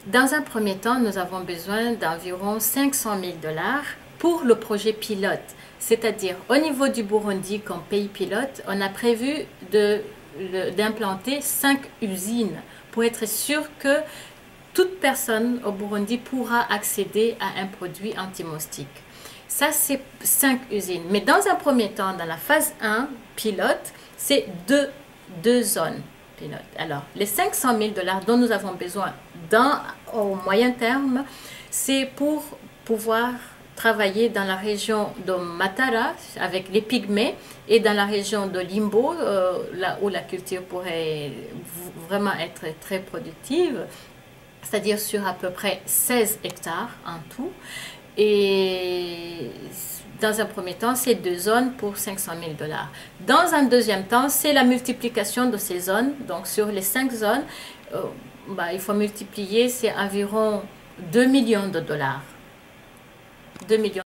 Dans un premier temps, nous avons besoin d'environ 500 000 dollars pour le projet pilote. C'est-à-dire, au niveau du Burundi, comme pays pilote, on a prévu d'implanter 5 usines pour être sûr que toute personne au Burundi pourra accéder à un produit anti-moustique. Ça, c'est 5 usines. Mais dans un premier temps, dans la phase 1 pilote, c'est deux zones pilotes. Alors, les 500 000 dollars dont nous avons besoin au moyen terme, c'est pour pouvoir travailler dans la région de Matara avec les pygmées et dans la région de Limbo, là où la culture pourrait vraiment être très productive, c'est-à-dire sur à peu près 16 hectares en tout. Et dans un premier temps, c'est 2 zones pour 500 000 dollars. Dans un deuxième temps, c'est la multiplication de ces zones. Donc sur les 5 zones, il faut multiplier, c'est environ 2 millions de dollars. 2 millions